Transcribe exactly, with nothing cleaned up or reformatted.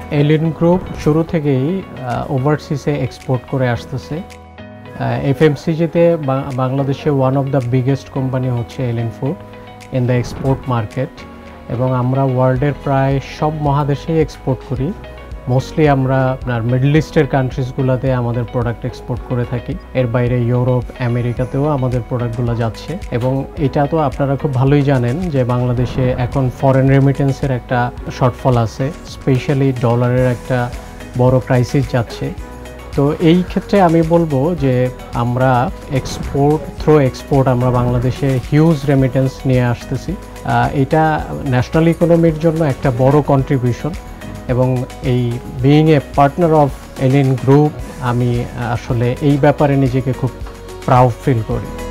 এলিন group শুরু থেকেই ওভারসিসে export করে আসতেছে। এফএমসিজিতে বাংলাদেশে one of the biggest company হচ্ছে এলিন food in the export market, এবং আমরা ওয়ার্ল্ডের প্রায় সব মহাদেশেই এক্সপোর্ট করি। মোস্টলি আমরা আপনার মিডল ইস্টের কান্ট্রিজগুলোতে আমাদের প্রোডাক্ট এক্সপোর্ট করে থাকি। এর বাইরে ইউরোপ, আমেরিকাতেও আমাদের প্রোডাক্টগুলো যাচ্ছে। এবং এটা তো আপনারা খুব ভালোই জানেন যে বাংলাদেশে এখন ফরেন রেমিটেন্সের একটা শর্টফল আছে, স্পেশালি ডলারের একটা বড় ক্রাইসিস যাচ্ছে। তো এই ক্ষেত্রে আমি বলবো যে আমরা এক্সপোর্ট থ্রু এক্সপোর্ট আমরা বাংলাদেশে হিউজ রেমিটেন্স নিয়ে আসতেছি। এটা ন্যাশনাল ইকোনমির জন্য একটা বড় কন্ট্রিবিউশন, এবং এই বিইং এ পার্টনার অফ এলিন গ্রুপ আমি আসলে এই ব্যাপারে নিজেকে খুব প্রাউড ফিল করি।